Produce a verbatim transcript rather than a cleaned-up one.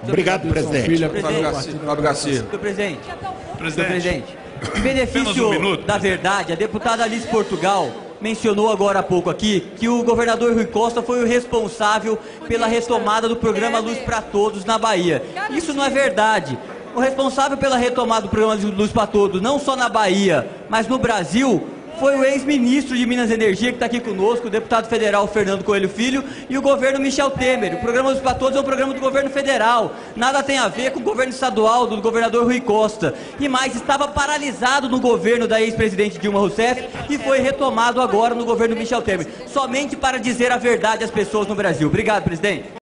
Obrigado, presidente. Filho, Fábio Garcia. Fábio Garcia. Senhor presidente. Senhor Presidente. presidente. Em Apenas benefício um minuto, da verdade, a deputada Alice Portugal mencionou agora há pouco aqui que o governador Rui Costa foi o responsável pela retomada do programa Luz para Todos na Bahia. Isso não é verdade. O responsável pela retomada do programa Luz para Todos, não só na Bahia, mas no Brasil, foi o ex-ministro de Minas e Energia, que está aqui conosco, o deputado federal Fernando Coelho Filho, e o governo Michel Temer. O programa Luz para Todos é um programa do governo federal. Nada tem a ver com o governo estadual do governador Rui Costa. E mais, estava paralisado no governo da ex-presidente Dilma Rousseff e foi retomado agora no governo Michel Temer. Somente para dizer a verdade às pessoas no Brasil. Obrigado, presidente.